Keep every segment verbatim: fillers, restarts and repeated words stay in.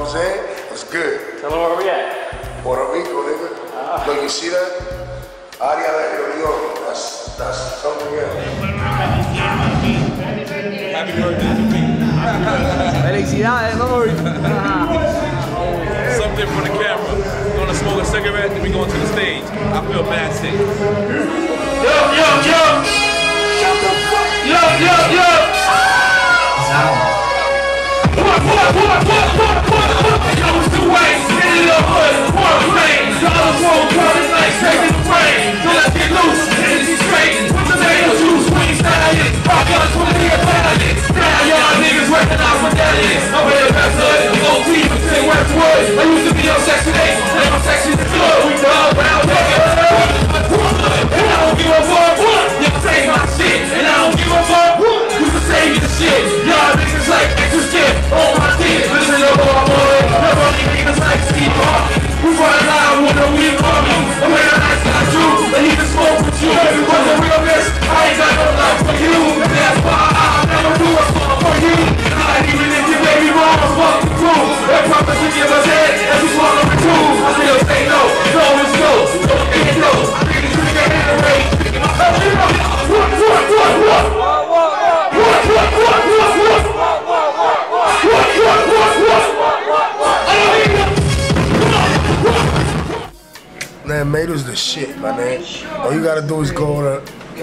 I'm saying? It's good. Tell them where we at. Puerto Rico, nigga. Uh, Look, you see that? Área de Reunión. That's, that's something else. Happy birthday to me. Felicidades, Nori. Something for the camera. Gonna smoke a cigarette, then we going to the stage. I feel bad sick. Yo, yo, yo! Yo, yo, yo! What, what, what, what, what, what, what? It goes two ways. Hit it up, put one flame. Dollars won't come in like straight in the frame. So let's get loose, energy straight. Put tomato juice, wings, stallions. Rock guns from the nigga battalions. Now y'all niggas recognize what that is. I'm with the best hood, O T, say Westwood. I used to be on Section eight, now I'm Section good. We dog round niggas. And I don't give a fuck. You can say my shit, and I don't give a fuck. You can say me the shit. Y'all niggas like extra shit. On my dick, listen to all boy. Never only niggas like Steve Harvey. We run loud when the weed on me. I'm wearing a nice guy too, and he can smoke with you. If it was a real miss, I ain't got no love for you. That's why I'll never do a song for you. Not even if your baby mama's fucking cool. They promise to give us head as we swallow the two. I still say no, no is no. Don't get no. I think it's trigger hand rage. What, what, what, what? What, what, what, what, what, what, what? What, what, what, what? I don't even Man, Mato's the shit, my man. All you gotta do is go to...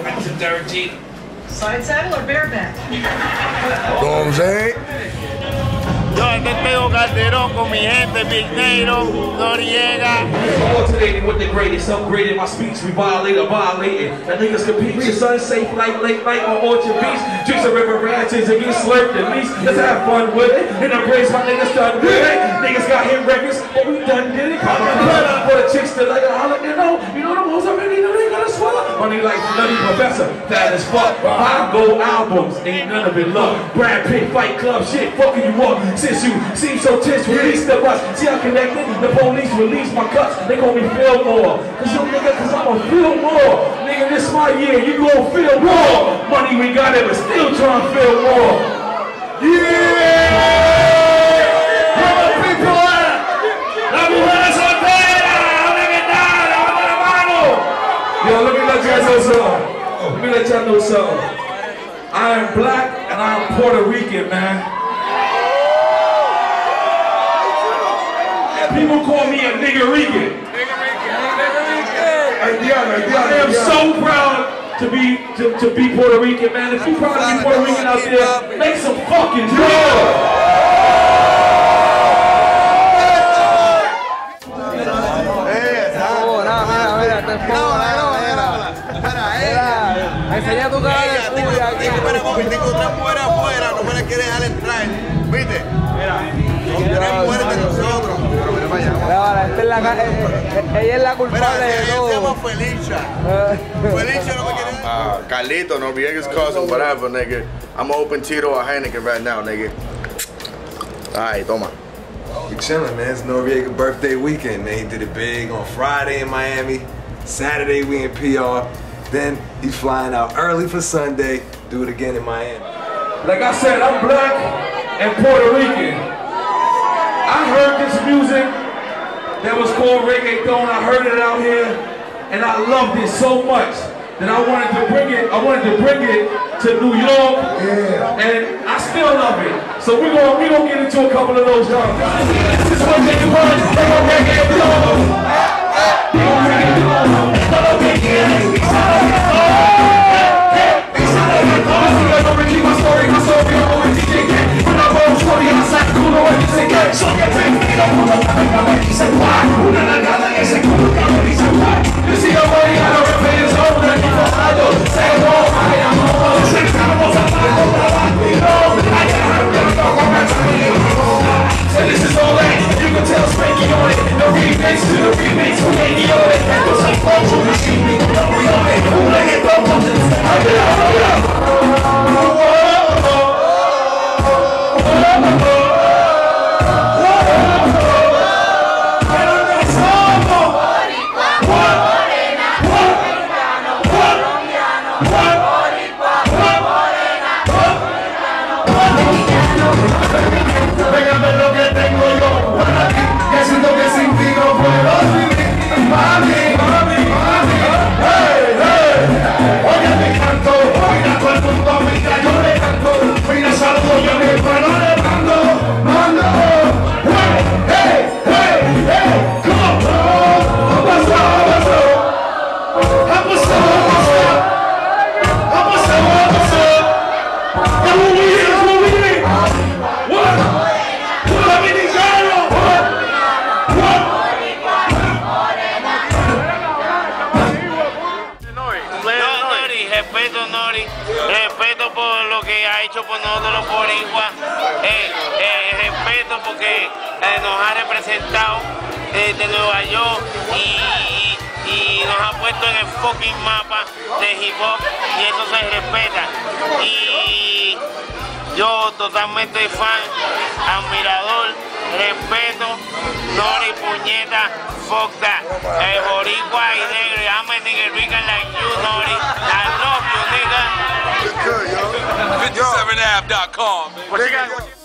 Side saddle or bareback? You know what I'm saying? Yo, este es Tego Calderón con mi gente, Big Negro, Noriega. Alternating with the greatest, upgraded my speech, we violate or violating. That niggas compete, your son safe like late night on Orchard Beach. Drinks a river ranches and get slurped at least. Let's have fun with it. And embrace my niggas done with it. Niggas got hit records, but we done did it. Pop a blood up for the chicks that like, holla, you know, you know the most already know they gotta swallow. Money like Nutty Professor, fat as fuck. Five gold albums, ain't none of it love. Brad Pitt, Fight Club, shit, fucking you up. Since you seem so tense, release the bus. See how connected? The police release my cuts. They call me Fillmore. Cause you nigga, cause I'm a feel more. Nigga, this my year, you gon' feel more. Money we got it, but still trying to feel more. Yeah! Where the people at? La mujer soltera, legendaria, vamos la mano. Yo, let me let y'all know something. Let me let y'all know something. I am black and I am Puerto Rican, man. People call me a niggerican. I am so proud to be to, to be Puerto Rican, man. If you're proud to be Puerto Rican out there, make some fucking noise. Enseña tu cara de tuya aquí. Tengo otra mujer afuera, no me la quiere dejar entrar. ¿Viste? Tres mujeres de nosotros. Esta es la, ella es la culpable de todo. Se llama Felicia. Felicia no me quiere. Uh, Carlito, Noriega's cousin, whatever, nigga. I'm gonna open Tito or Heineken right now, nigga. Alright, toma. We chillin', man. It's Noriega's birthday weekend, man. He did it big on Friday in Miami. Saturday we in P R. Then he's flying out early for Sunday. Do it again in Miami. Like I said, I'm black and Puerto Rican. I heard this music that was called reggaeton. I heard it out here, and I loved it so much that I wanted to bring it. I wanted to bring it to New York, yeah. And I still love it. So we're gonna we gonna get into a couple of those songs. This is what they want. They gonna reggaeton. They gonna reggaeton. My story, my story, I'm always D J. When I roll shorty, I'm like, cool, no one can get. So get big, big, I'm on the mic, I'm like, he's a black. Una nagada, ese culo, I'm he's a black. You see your body, I don't repeat his own, and you know I do. Say, oh, I am on the six, I'm on the mic, I'm like, you know, I am, I'm so this is all that, you can tell Spanky on it. The remix to the remix, from eighty on it. por lo que ha hecho por nosotros los boricuas. Eh, eh, respeto porque eh, nos ha representado desde Nueva York y, y nos ha puesto en el fucking mapa de hip hop y eso se respeta. Y yo totalmente fan, admirador, respeto, Nori, puñeta, fuck that. El boricua y negro, I'm a nigga Rican like you, Nori. I love you, nigga. Good, yo. fifty-seven ab dot com. What you got?